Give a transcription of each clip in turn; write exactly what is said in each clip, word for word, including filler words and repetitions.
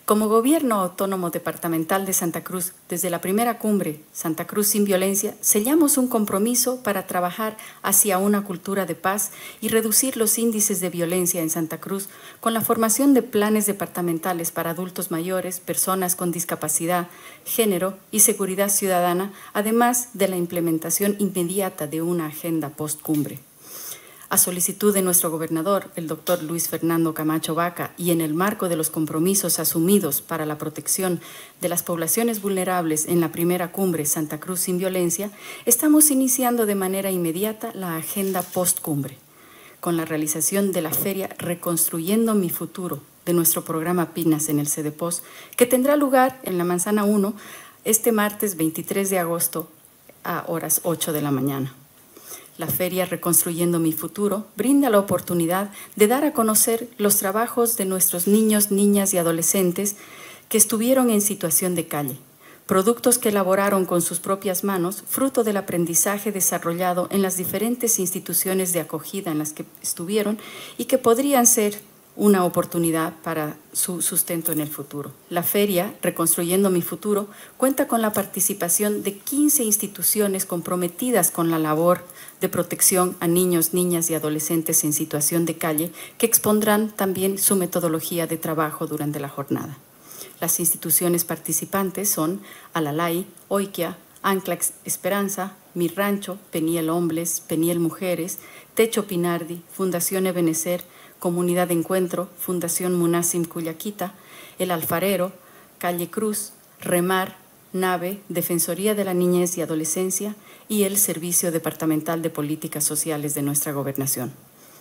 Como Gobierno Autónomo Departamental de Santa Cruz, desde la primera cumbre Santa Cruz sin Violencia, sellamos un compromiso para trabajar hacia una cultura de paz y reducir los índices de violencia en Santa Cruz con la formación de planes departamentales para adultos mayores, personas con discapacidad, género y seguridad ciudadana, además de la implementación inmediata de una agenda post-cumbre. A solicitud de nuestro gobernador, el doctor Luis Fernando Camacho Vaca, y en el marco de los compromisos asumidos para la protección de las poblaciones vulnerables en la primera cumbre Santa Cruz sin Violencia, estamos iniciando de manera inmediata la agenda post-cumbre, con la realización de la feria Reconstruyendo mi Futuro de nuestro programa Pinas en el CEDEPOS, que tendrá lugar en la Manzana uno este martes veintitrés de agosto a horas ocho de la mañana. La feria Reconstruyendo mi Futuro brinda la oportunidad de dar a conocer los trabajos de nuestros niños, niñas y adolescentes que estuvieron en situación de calle, productos que elaboraron con sus propias manos, fruto del aprendizaje desarrollado en las diferentes instituciones de acogida en las que estuvieron y que podrían ser una oportunidad para su sustento en el futuro. La feria Reconstruyendo mi Futuro cuenta con la participación de quince instituciones comprometidas con la labor de protección a niños, niñas y adolescentes en situación de calle, que expondrán también su metodología de trabajo durante la jornada. Las instituciones participantes son Alalay, Oikia, Anclax Esperanza, Mi Rancho, Peniel Hombres, Peniel Mujeres, Techo Pinardi, Fundación Ebenecer, Comunidad de Encuentro, Fundación Munasim Cuyaquita, El Alfarero, Calle Cruz, Remar, Nave, Defensoría de la Niñez y Adolescencia y el Servicio Departamental de Políticas Sociales de nuestra Gobernación.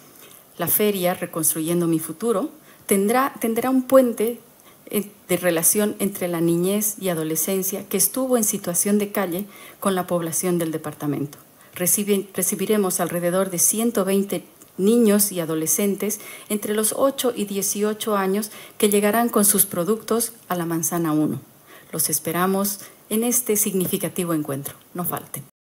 La feria Reconstruyendo mi Futuro tendrá, tendrá un puente de relación entre la niñez y adolescencia que estuvo en situación de calle con la población del departamento. Recibe, recibiremos alrededor de ciento veinte niños y adolescentes entre los ocho y dieciocho años que llegarán con sus productos a la Manzana uno. Los esperamos en este significativo encuentro. No falten.